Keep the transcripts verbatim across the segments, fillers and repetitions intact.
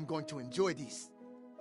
going to enjoy these.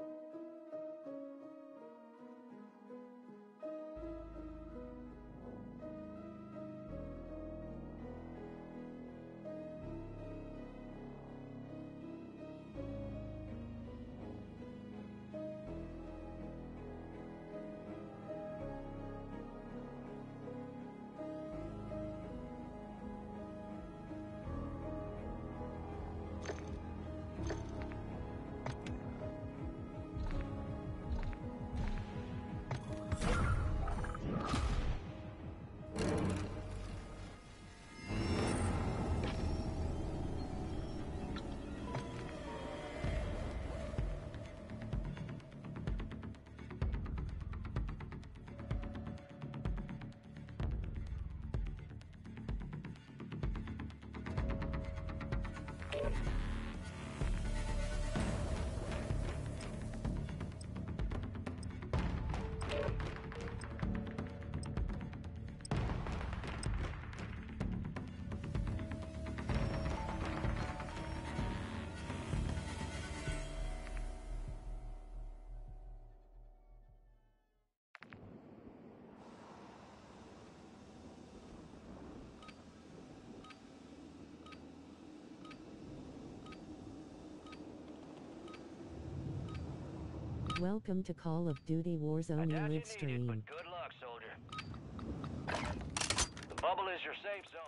Welcome to Call of Duty Warzone live stream. But good luck, soldier. The bubble is your safe zone.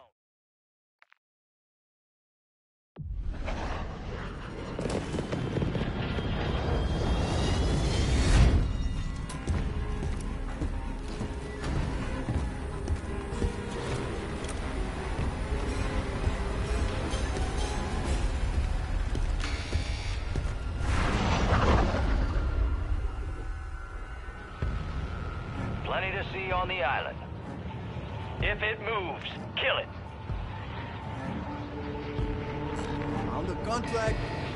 Plenty to see on the island. If it moves, kill it. On the contract.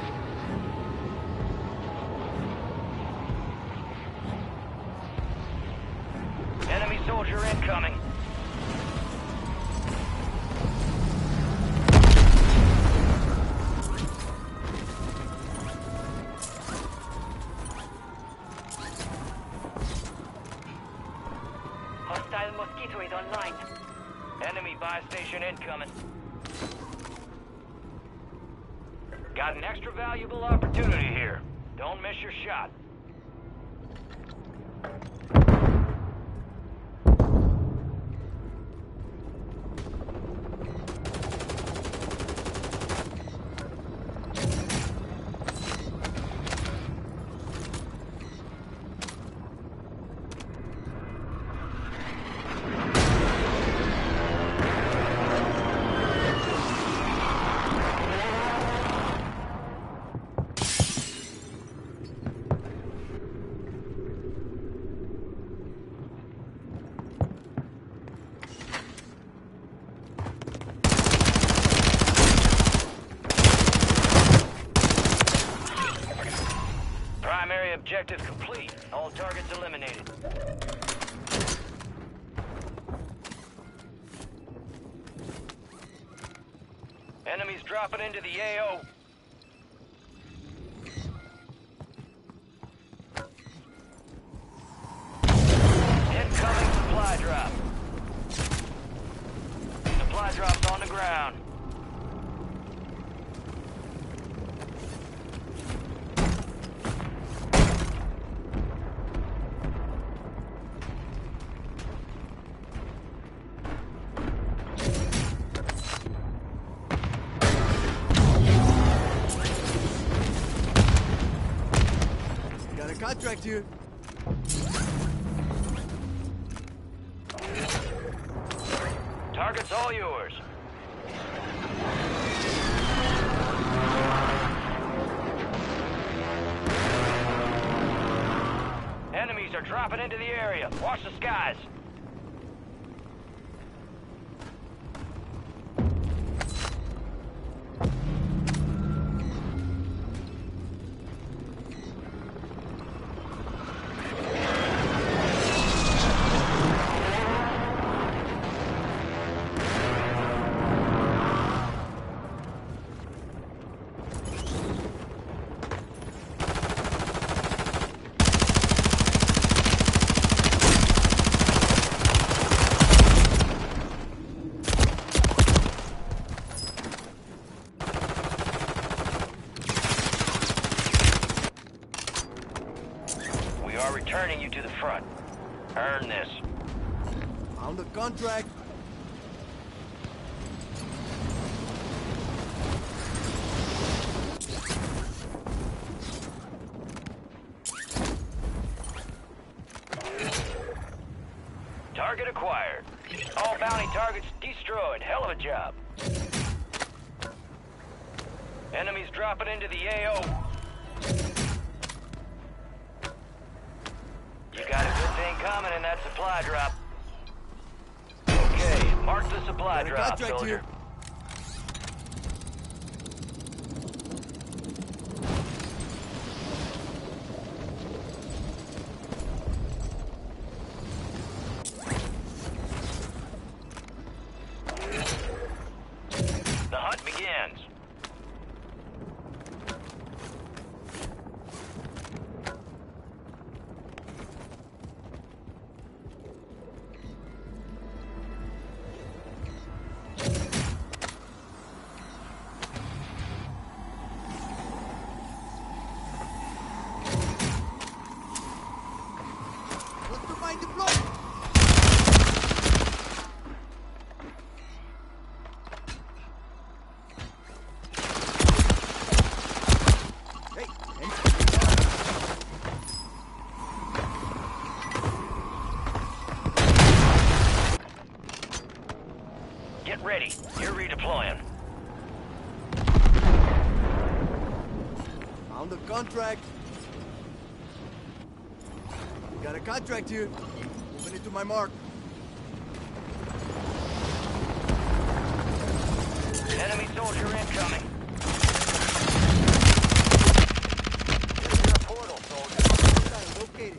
Enemy soldier incoming. Hostile Mosquito is online. Enemy buy station incoming. Got an extra valuable opportunity here. Don't miss your shot. Primary objective complete. All targets eliminated. Enemies dropping into the A O. Incoming supply drop. Supply drop's on the ground. Got a contract here. Target's all yours. Enemies are dropping into the area. Watch the skies. We are returning you to the front. Earn this. Found the contract. Target acquired. All bounty targets destroyed. Hell of a job. Enemies dropping into the A O. You got a good thing coming in that supply drop. Okay, mark the supply Got a drop, contract soldier. here. The hunt begins. Cluster mine deployed. Hey, Get ready. You're redeploying. found the contract. Got a contract here. Moving into my mark. Enemy soldier incoming. Here's your portal, soldier. Hostile located.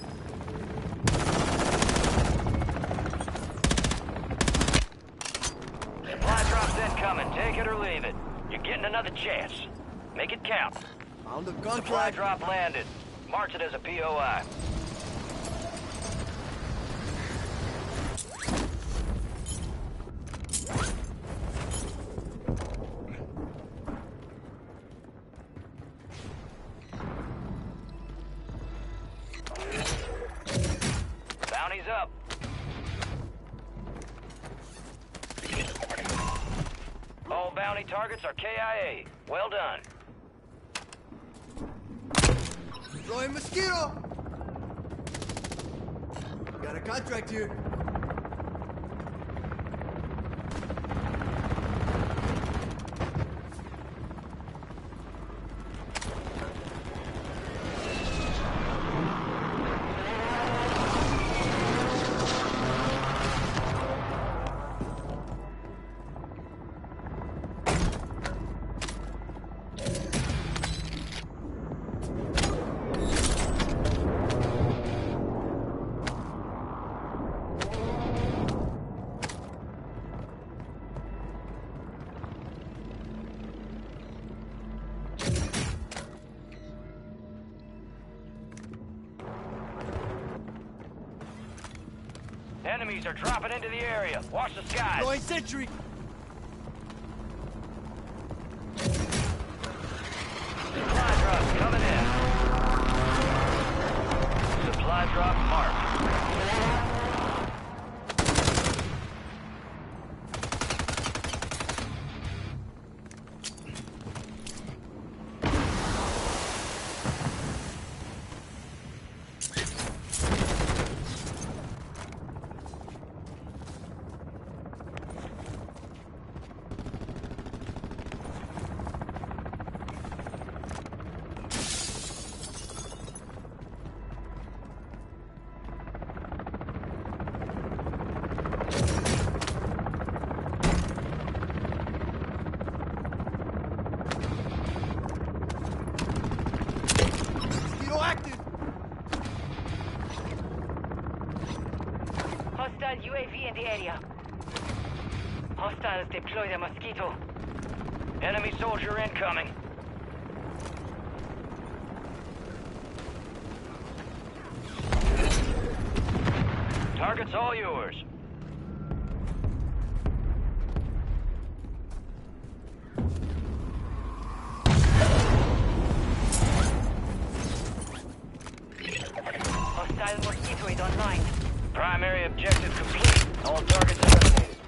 Supply drops incoming. Take it or leave it. You're getting another chance. Make it count. Found the Supply contract. drop landed. Mark it as a P O I. Bounty's up. All bounty targets are K I A. Well done. Deploying mosquito. Got a contract here. Enemies are dropping into the area. Watch the skies. Deploying sentry. Supply drops coming in. Supply drop marked. Mosquito active. Hostile U A V in the area. Hostiles deploy the Mosquito. Enemy soldier incoming. Target's all yours. Hostile mosquitoid online. Primary objective complete. All targets eliminated.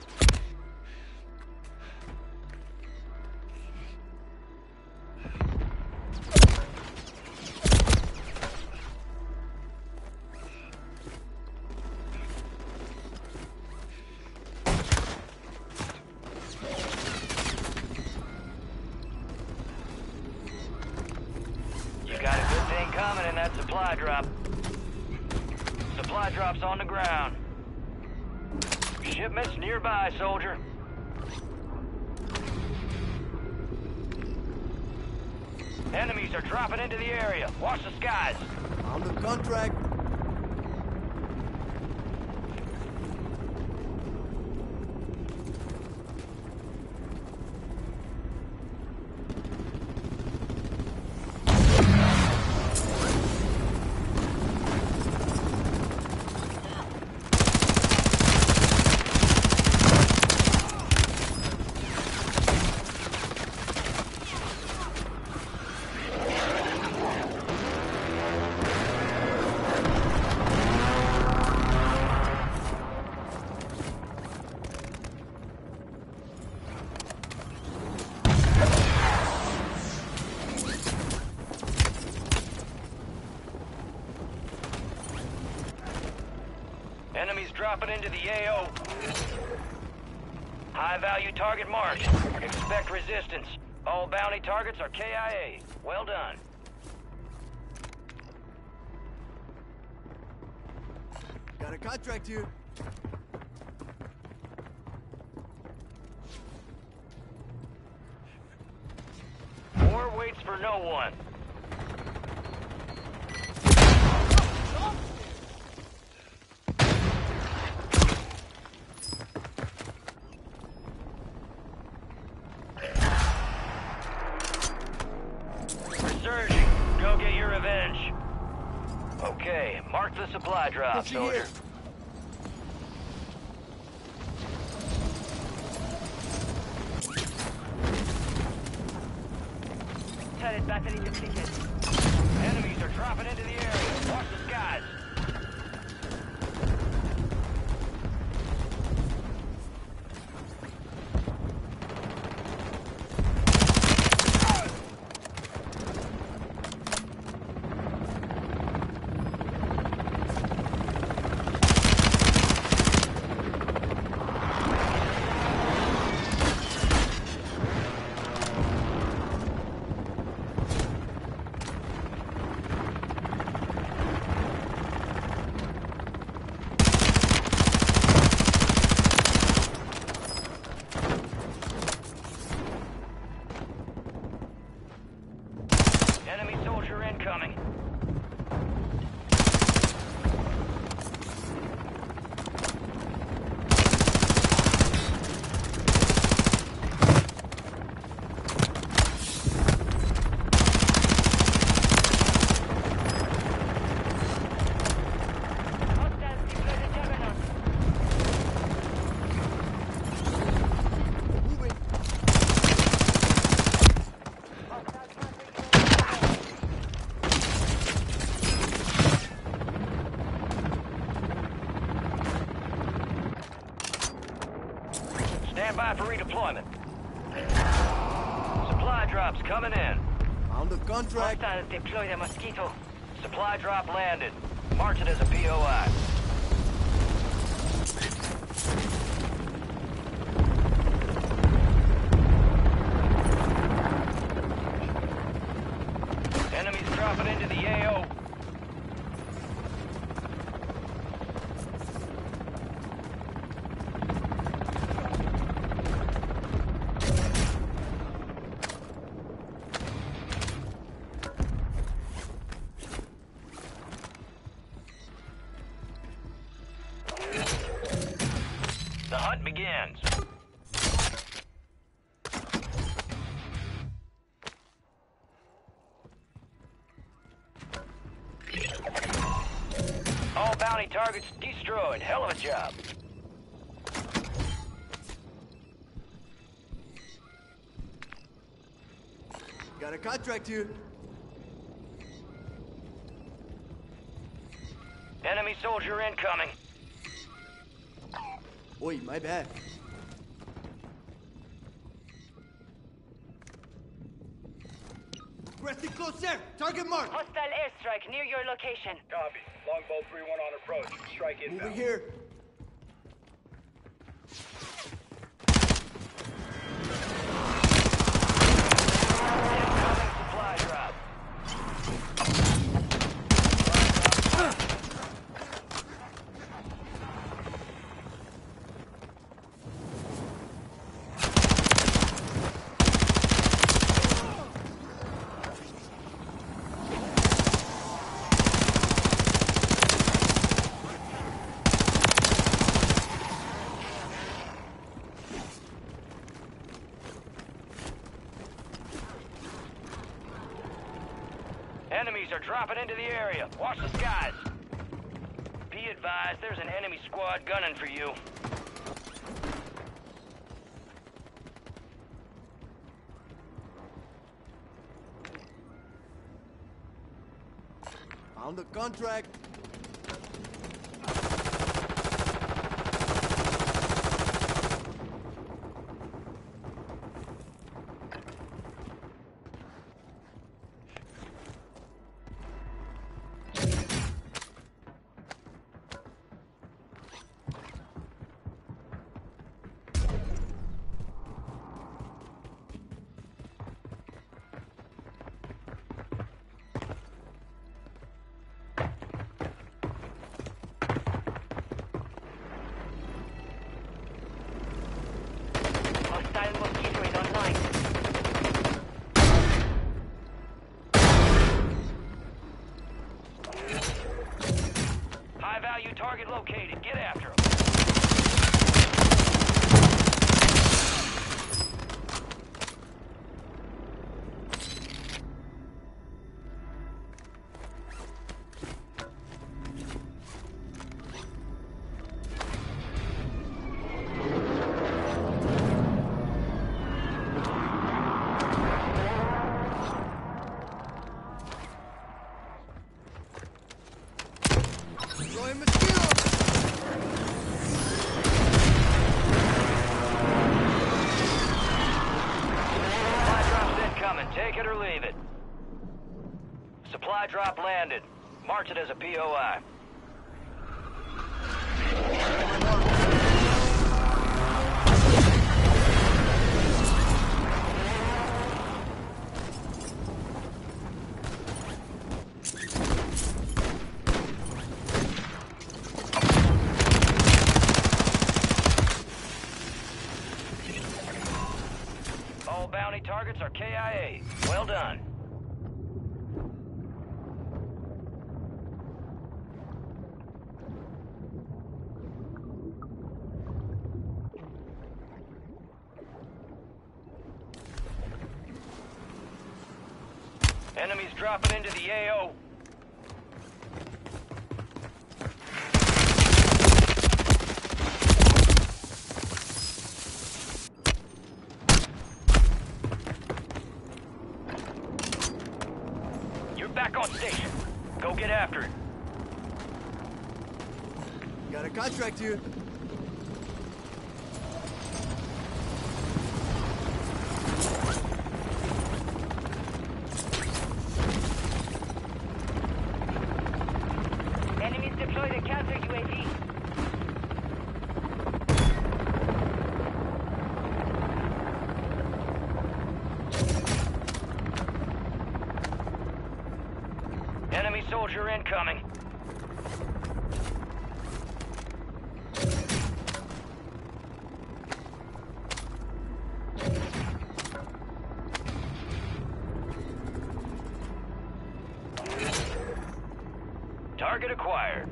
You got a good thing coming in that supply drop. Supply drops on the ground. Shipments nearby, soldier. Enemies are dropping into the area. Watch the skies. On the contract. Enemies dropping into the A O. High-value target marked. Expect resistance. All bounty targets are K I A. Well done. Got a contract here. War waits for no one. Resurging. Go get your revenge. Okay, mark the supply drop, Pushing soldier. here. Turret battery depleted. Enemies are dropping into the area. Watch the skies. Enemy soldier incoming. Hostiles deploy the juggernaut. Moving. Hostile battery. Stand by for redeployment. Supply drops coming in. On the contract. Hostiles deploy the mosquito. Supply drop landed. Mark it as a P O I. Enemies dropping into the A O. The hunt begins. All bounty targets destroyed. Hell of a job. Got a contract here. Enemy soldier incoming. Oi, my bad. Requesting close air. Target mark. Hostile airstrike near your location. Copy. Longbow three one on approach. Strike inbound. Moving here. Incoming supply drop. Enemies are dropping into the area. Watch the skies. Be advised, there's an enemy squad gunning for you. Found the contract. Hostile mosquito is online. High value target located. Get after him. Destroying mosquito. Supply drop's incoming. Take it or leave it. Supply drop landed. Mark it as a P O I. All bounty targets are K I A. Well done. Enemies dropping into the A O. You're back on station. Go get after it. Got a contract here. Enemies deployed a counter U A V. Enemy soldier incoming. Target acquired.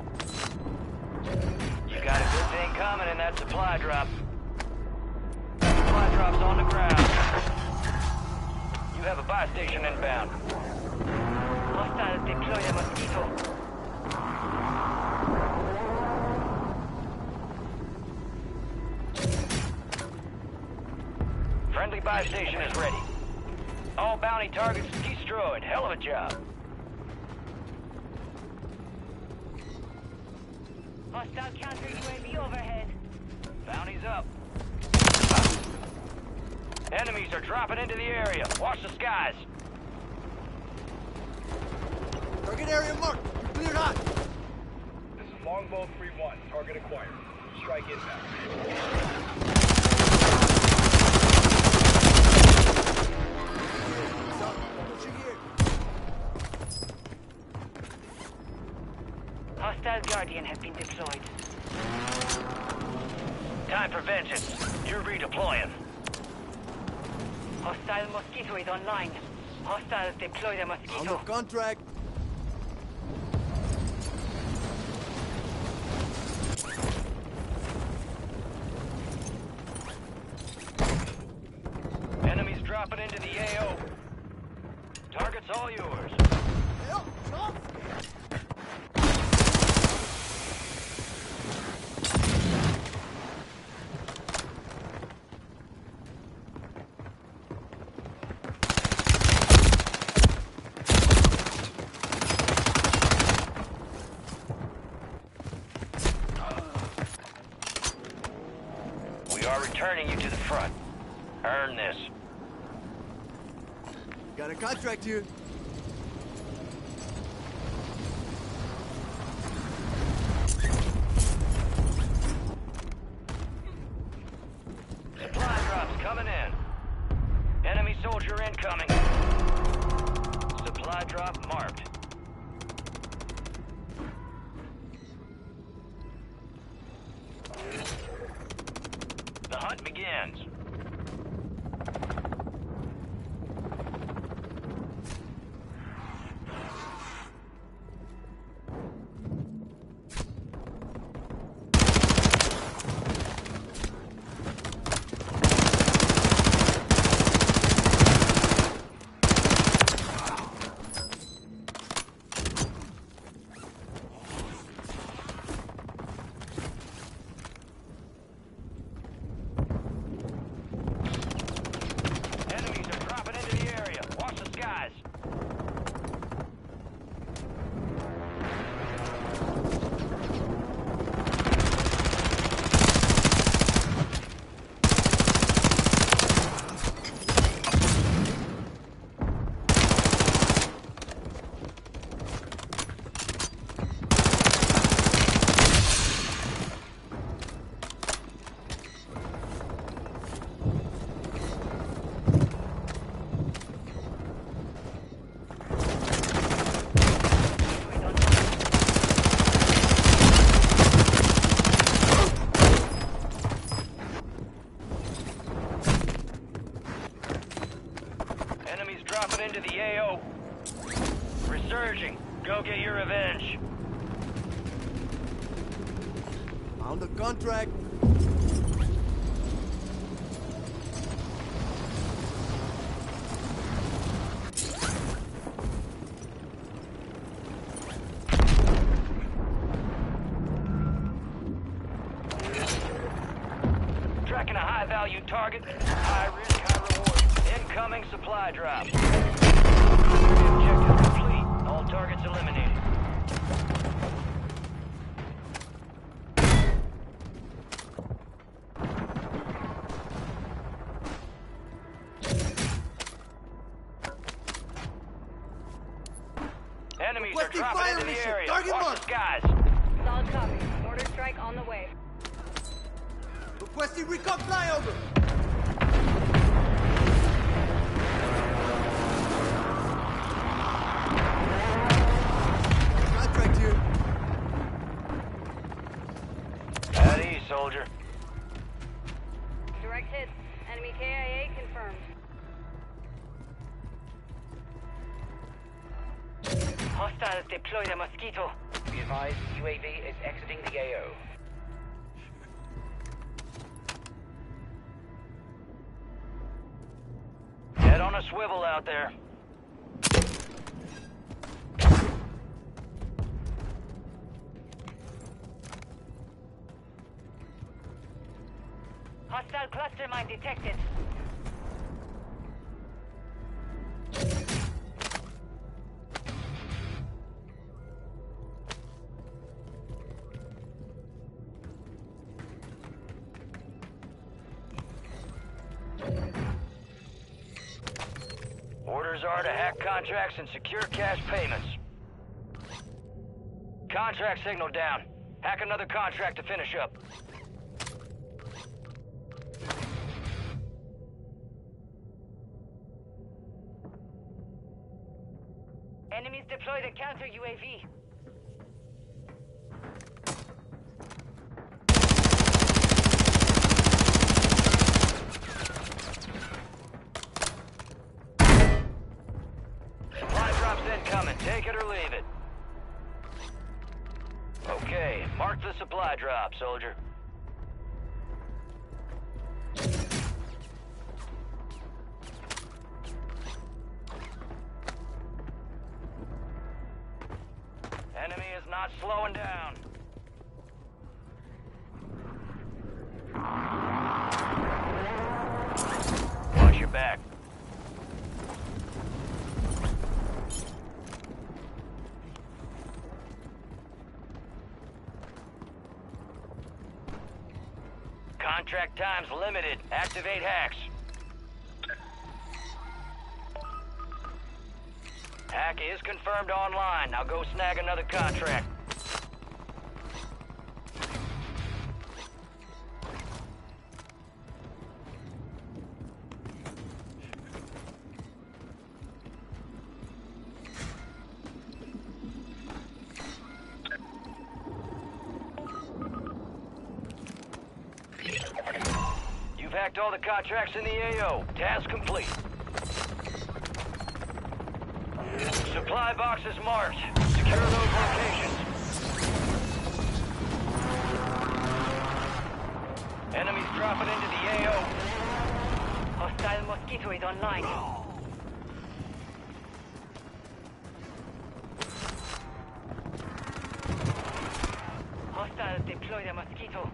You got a good thing coming in that supply drop. Supply drop's on the ground. You have a buy station inbound. Hostiles deployed a mosquito. Friendly buy station is ready. All bounty targets destroyed. Hell of a job. Hostile counter U A V overhead. Bounty's up. Enemies are dropping into the area. Watch the skies. Target area marked. You're cleared hot. This is Longbow three one. Target acquired. Strike inbound. Stop. Pushing here. Hostile Guardian has been deployed. Time for vengeance. You're redeploying. Hostile Mosquito is online. Hostiles deploy the On the Mosquito. contract. Enemies dropping into the A O. Target's all yours. Help! Stop! We are returning you to the front. Earn this. Got a contract here. Supply drops coming in. Enemy soldier incoming. Supply drop marked. The hunt begins. Enemies are dropping into the area. Watch the skies. Enemies dropping into the A O. Resurging. Go get your revenge. On the contract. Tracking a high-value target. High risk, high reward. Incoming supply drop. Objective complete. All targets eliminated. Enemies are Requesting dropping fire into the mission. area. Target Watch marked. the skies. Solid copy. Mortar strike on the way. Requesting recon flyover. Contract here. At ease, soldier. Direct hit. Enemy K I A confirmed. Hostiles deploy the Mosquito. Be advised, U A V is exiting the A O. Head on a swivel out there. Hostile cluster mine detected. Orders are to hack contracts and secure cash payments. Contract signal down. Hack another contract to finish up. Enemies deployed a counter U A V. Supply drops incoming. Take it or leave it. Okay, mark the supply drop, soldier. Enemy is not slowing down. Watch your back. Contract time's limited. Activate hacks. Hack is confirmed online. Now go snag another contract. You've hacked all the contracts in the A O. Task complete. Supply boxes marked. Secure those locations. Enemies dropping into the A O. Hostile Mosquito is online. Hostiles deploy the Mosquito.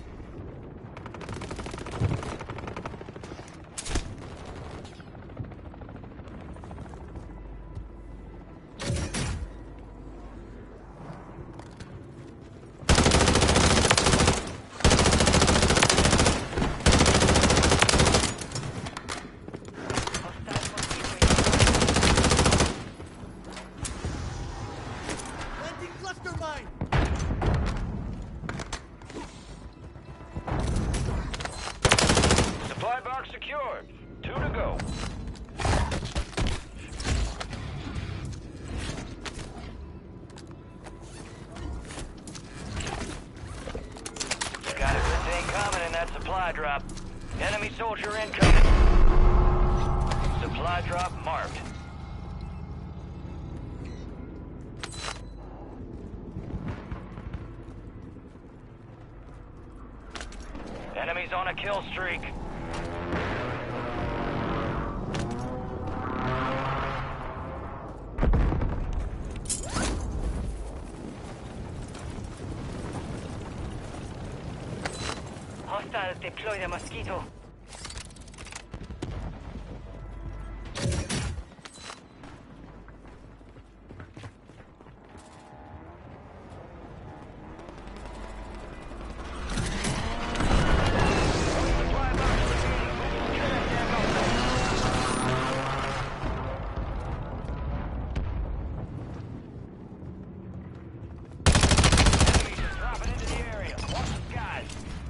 Planting cluster mine! Supply box secured. Two to go. Got a good thing coming in that supply drop. Enemy soldier incoming. Supply drop marked. Enemies on a kill streak. Hostiles deploy the Mosquito. Supply box Enemies are dropping into the area. Watch the skies.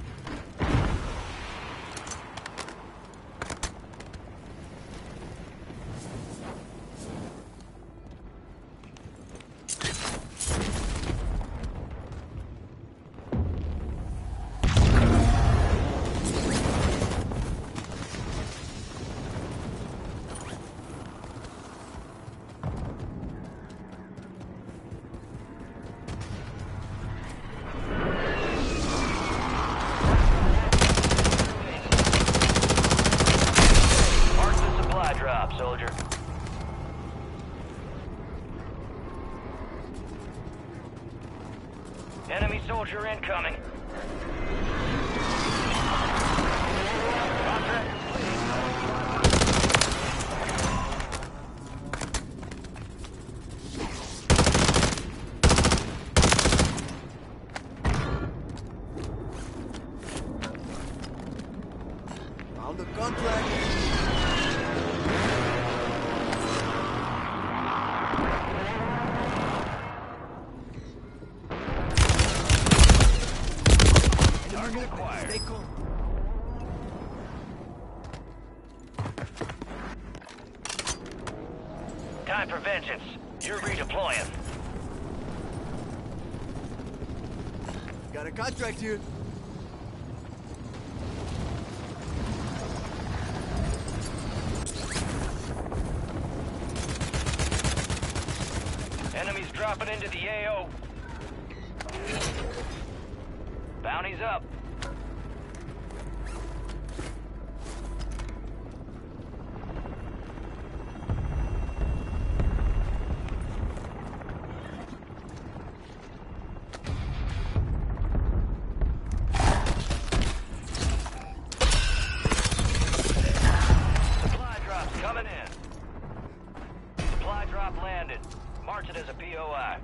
Mark the supply drop, soldier. Enemy soldier incoming. Contract complete. Found a contract. Target acquired. Stay calm. Time for vengeance. You're redeploying. Got a contract here. Enemies dropping into the A O. Bounty's up. Supply drops coming in. Supply drop landed. March it as a P O I.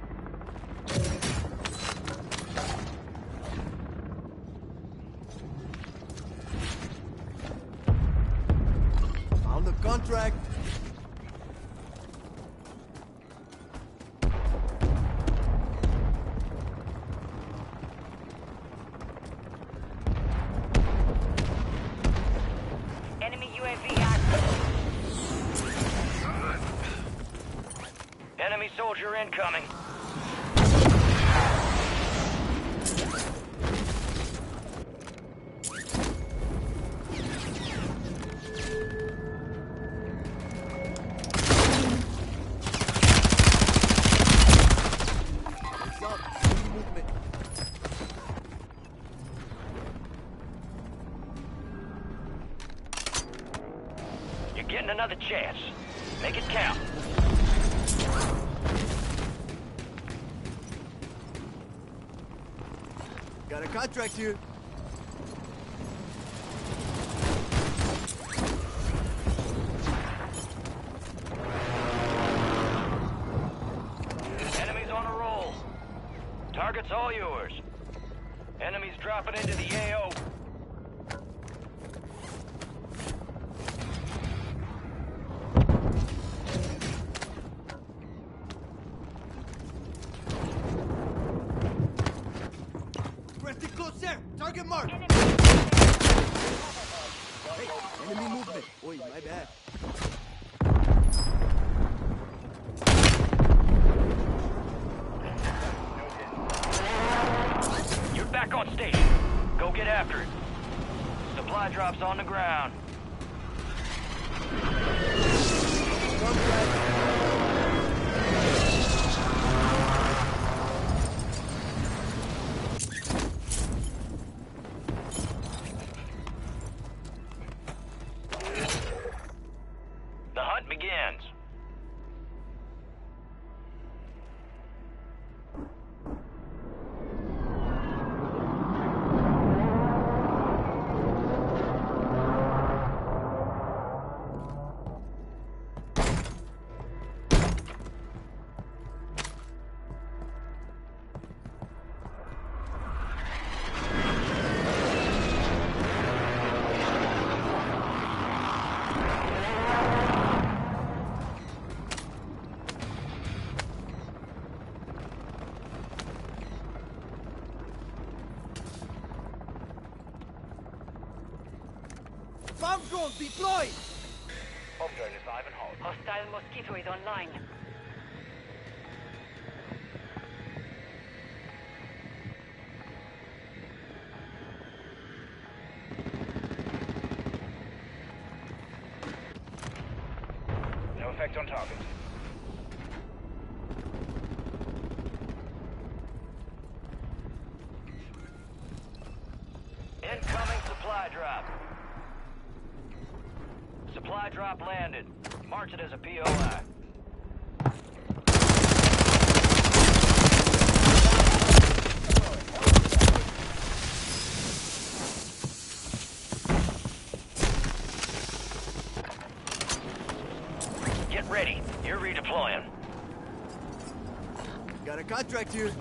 On the contract. Enemy U A V active. Enemy soldier incoming. What's up? Enemy movement. You're getting another chance. Make it count. Got a contract here. Enemies on a roll. Target's all yours. Enemies dropping into the A O. Pressing close there. Target mark. Enemy. Hey, enemy movement. Oi, my bad. You're back on station. Go get after it. Supply drops on the ground. Contract. The hunt begins. Bomb drone deployed. Bomb drone is live and hot. Hostile Mosquito is online. No effect on target. Incoming supply drop. Supply drop landed. March it as a P O I. Get ready. You're redeploying. Got a contract here.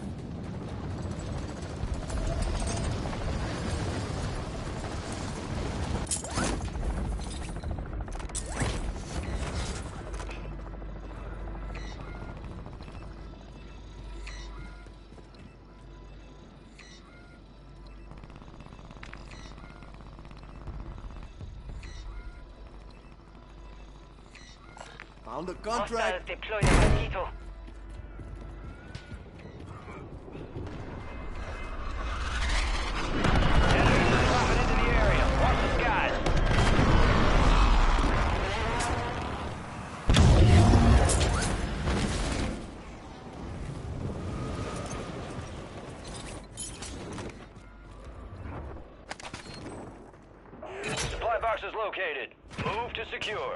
Found a Hostiles contract. deploy the Mosquito. Enemies dropping into the area. Watch the skies. Supply box is located. Move to secure.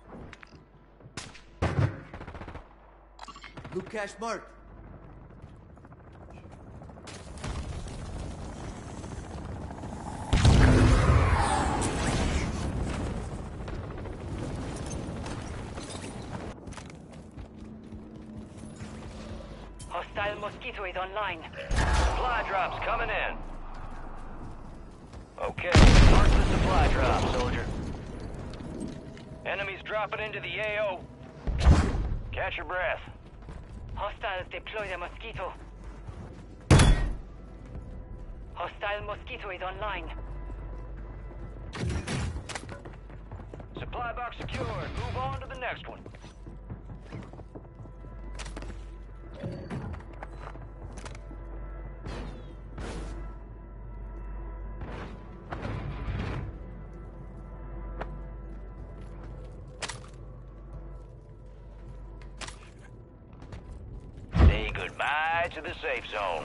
Blue cash marked. Hostile Mosquito is online. Supply drops coming in. Okay, mark the supply drop, soldier. Enemies dropping into the A O. Catch your breath. Hostiles deploy the Mosquito. Hostile Mosquito is online. Supply box secured. Move on to the next one. Say goodbye to the safe zone.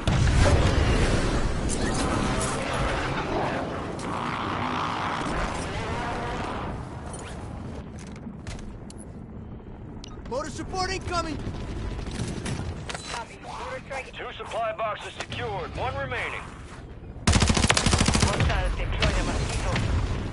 Motor support incoming. Copy. Motor strike. Two supply boxes secured. One remaining. Hostiles deploy the Mosquito.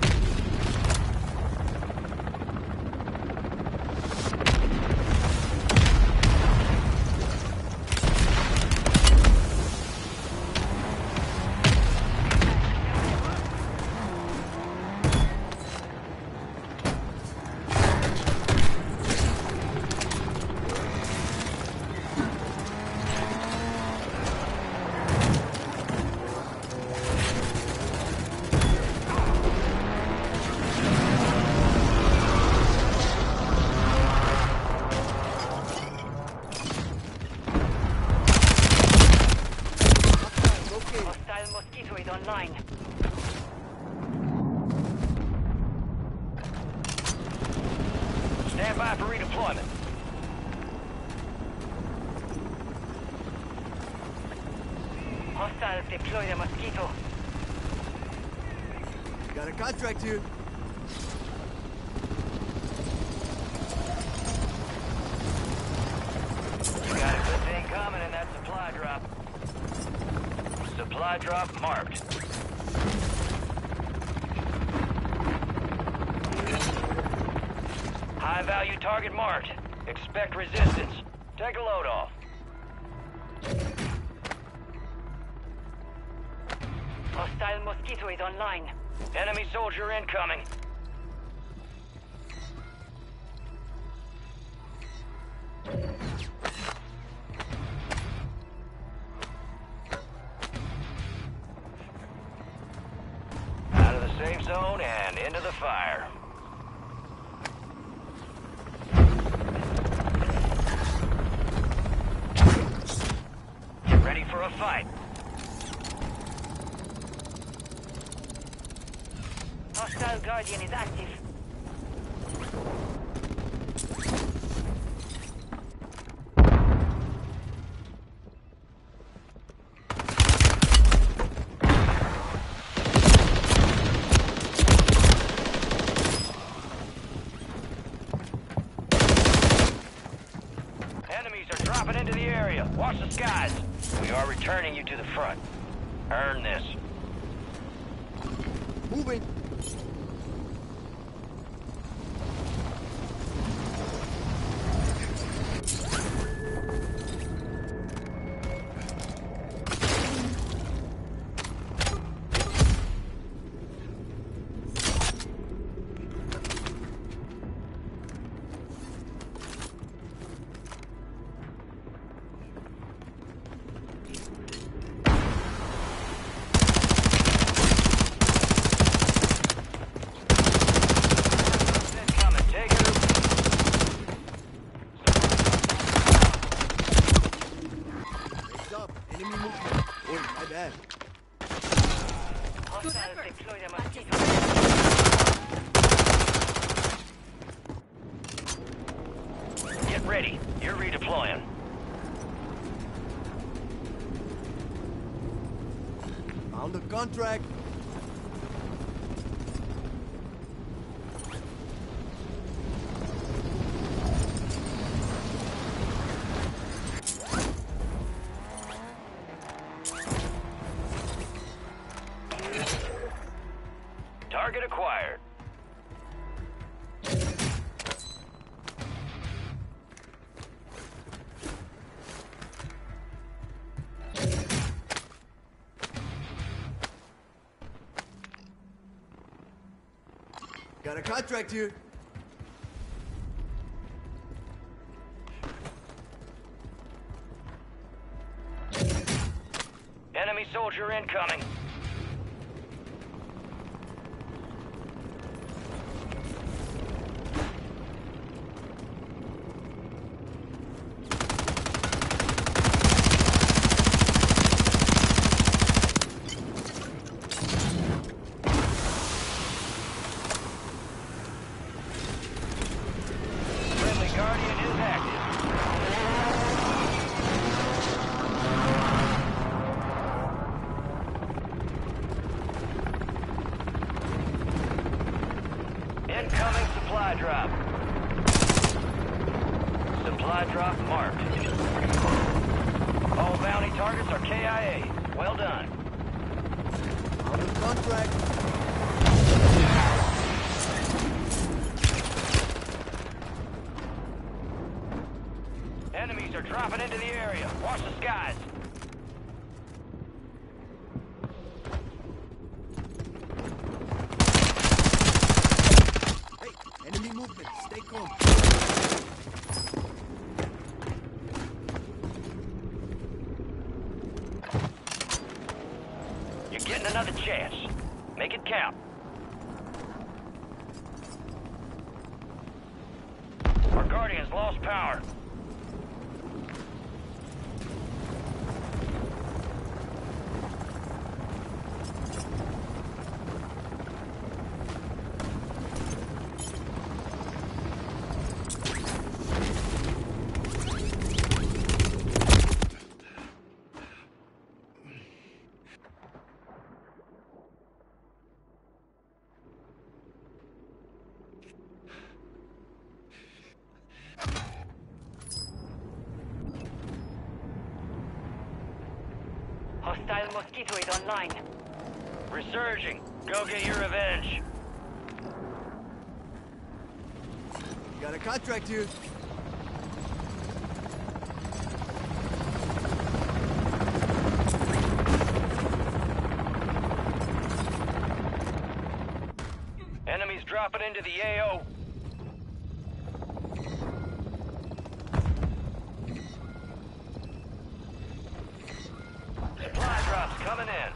Hostile Mosquito is online. Stand by for redeployment. Hostiles deploy the Mosquito. Got a contract here. Got a good thing coming in that supply drop. Supply drop marked. High value target marked. Expect resistance. Take a load off. Hostile Mosquito is online. Enemy soldier incoming. Out of the safe zone and into the fire. Get ready for a fight. Hostile Guardian is active. Enemies are dropping into the area. Watch the skies. We are returning you to the front. Earn this. Moving. Enemy movement. Oh, my bad. Hostiles deploy the mosquito. Get ready. You're redeploying. Found the contract. Target acquired. Got a contract here. Enemy soldier incoming. Friendly Guardian is active. Incoming supply drop. Supply drop marked. All bounty targets are K I A. Well done. Found the contract. Enemies are dropping into the area. Watch the skies. Hey, enemy movement. Stay calm. You're getting another chance. Make it count. Our Guardian's lost power. Hostile mosquito is online. Resurging. Go get your revenge. Got a contract here. Enemies dropping into the A O. Supply drops coming in.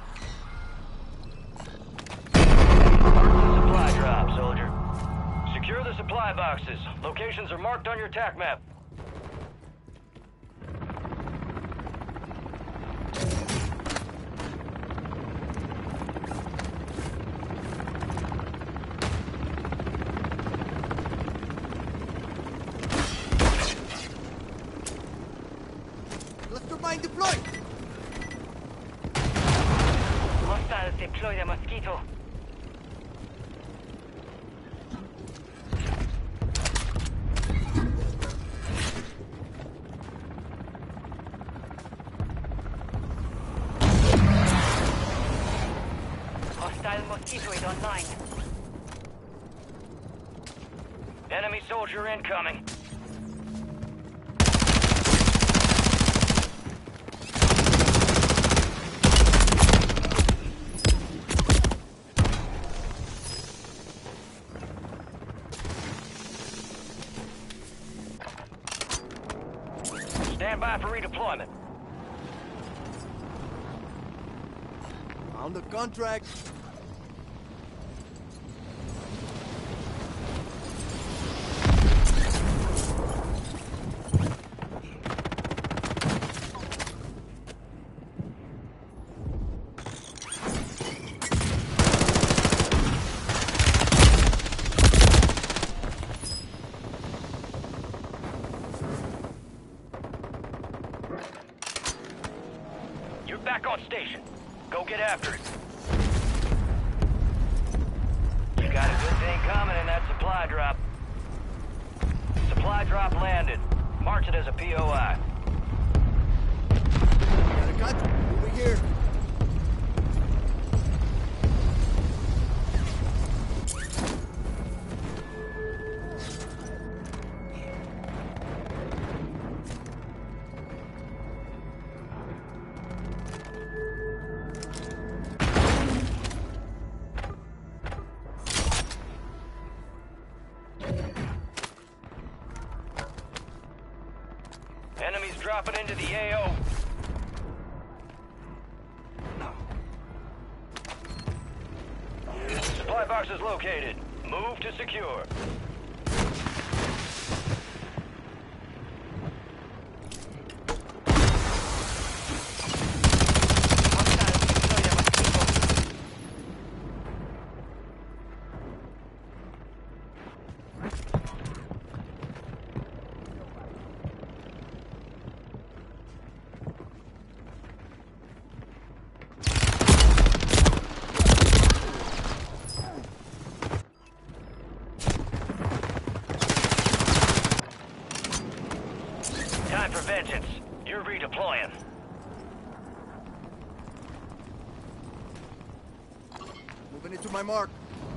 Supply drop, soldier. Secure the supply boxes. Locations are marked on your tac map. Cluster mine deployed. Hostiles deploy the mosquito. Hostile mosquito is online. Enemy soldier incoming. Stand by for redeployment. Found the contract. You're back on station. Go get after it. You got a good thing coming in that supply drop. Supply drop landed. Mark it as a P O I. Got a contract. Over here. Enemies dropping into the A O. Supply box is located. Move to secure. Time for vengeance. You're redeploying. Moving into my mark.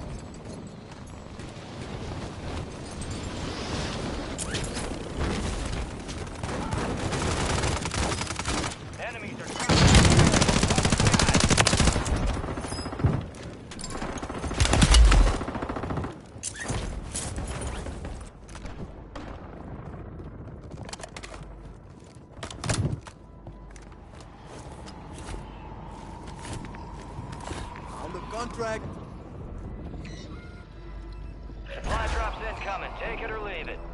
Enemies are On the contract. Supply drops incoming. Take it or leave it.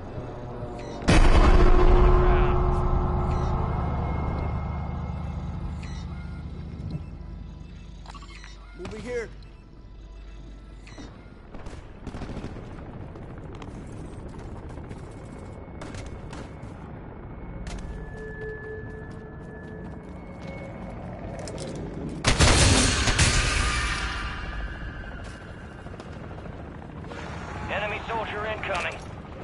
Moving here. Enemy soldier incoming.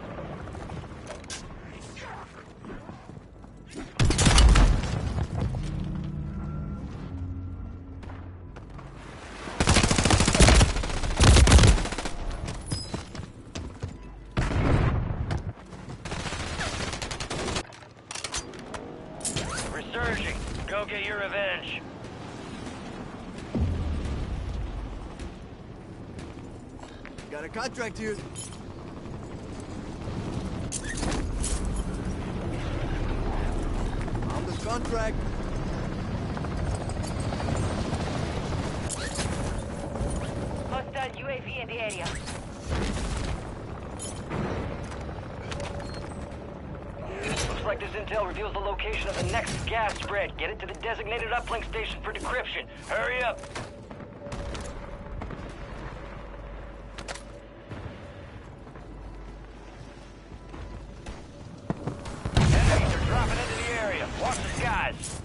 Resurging. Go get your revenge. Got a contract here. On the contract. Hostile U A V in the area. Looks like this intel reveals the location of the next gas spread. Get it to the designated uplink station for decryption. Hurry up! Enemies are dropping into the area. Watch the skies.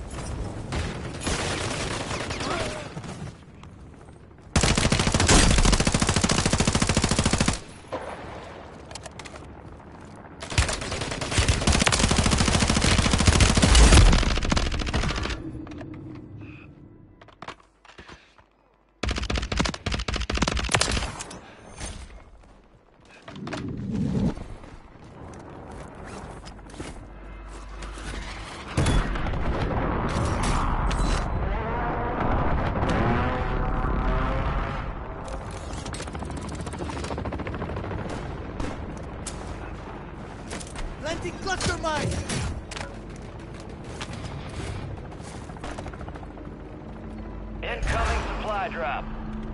Planting cluster mine. Incoming supply drop.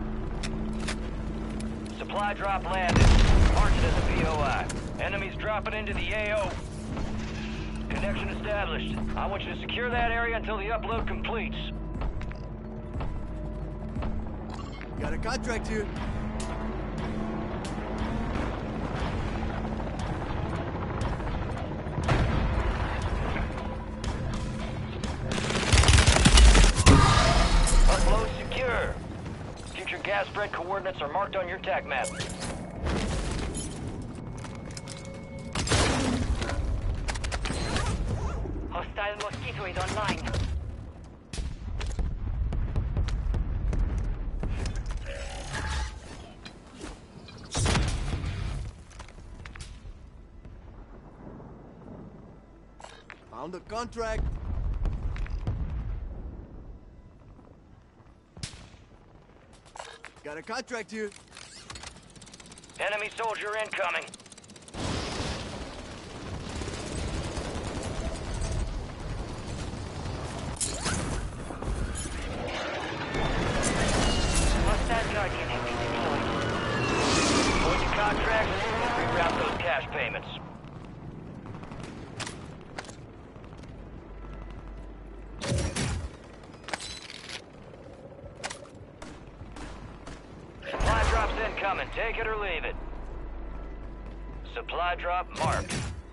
Supply drop landed. Mark it as a P O I. Enemies dropping into the A O. Connection established. I want you to secure that area until the upload completes. Got a contract here. Your gas spread coordinates are marked on your tac map. Hostile Mosquito is online. Found a contract. Got a contract here. Enemy soldier incoming. Hostile Guardian has been deployed. Point to contracts and reroute those cash payments. Supply drops incoming. Take it or leave it. Supply drop marked.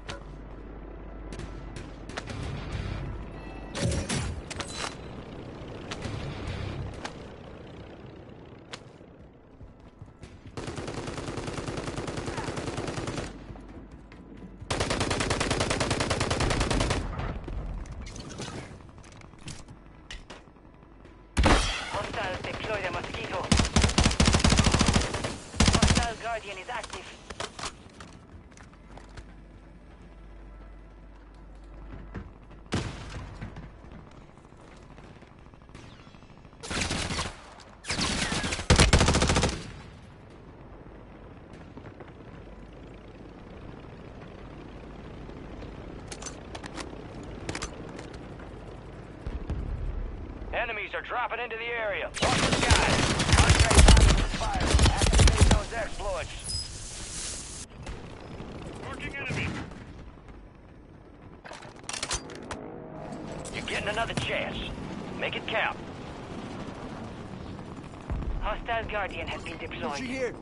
Hostiles deploy the Mosquito. Hostile Guardian is active. Enemies are dropping into the area. Watch the skies. Contract time expired. Activate those exploits. Marking enemy. You're getting another chance. Make it count. Hostile Guardian has been deployed. She here.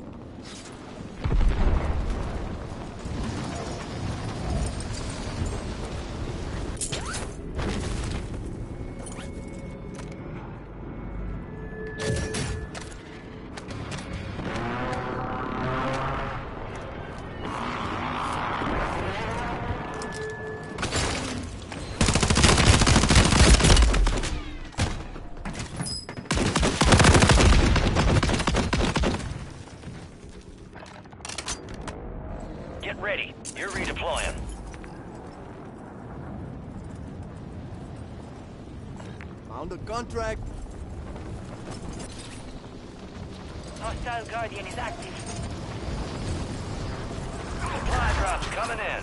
Get ready. You're redeploying. Found a contract. Hostile Guardian is active. Supply drops coming in.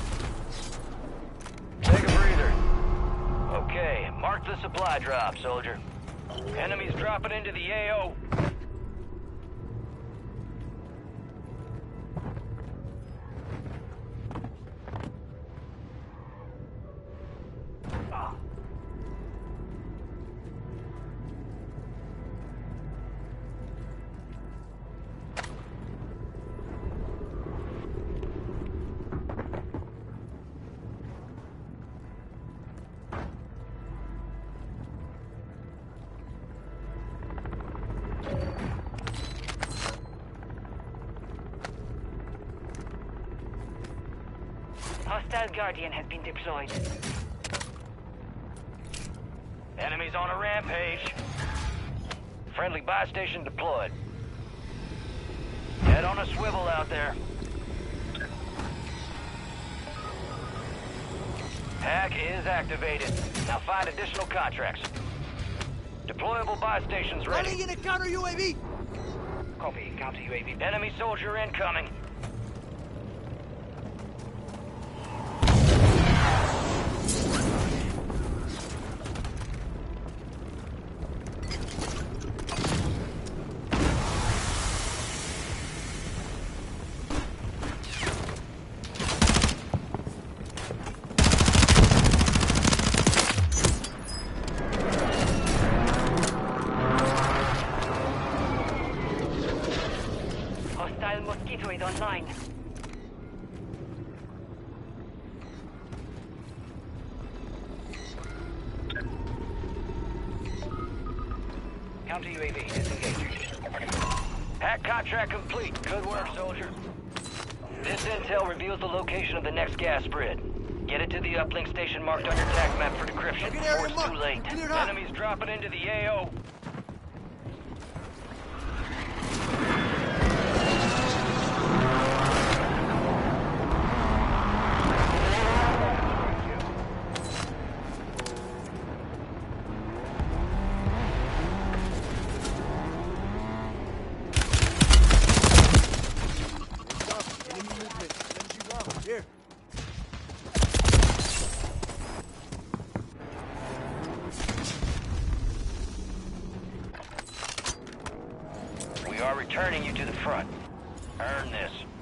Take a breather. Okay, mark the supply drop, soldier. Enemies dropping into the A O. Hostile Guardian has been deployed. Enemies on a rampage. Friendly buy station deployed. Head on a swivel out there. Hack is activated. Now find additional contracts. Deployable buy stations ready. Running in a counter U A V. Copy. Counter U A V. Enemy soldier incoming. Hostile Mosquito is online. Counter U A V disengaged. Hack contract complete. Good work, soldier. This intel reveals the location of the next gas spread. Get it to the uplink station marked on your tac map for decryption Target before area it's marked. too late. Clear hot. Enemies dropping into the A O. Enemy movement. Send you out. Here. We are returning you to the front. Earn this.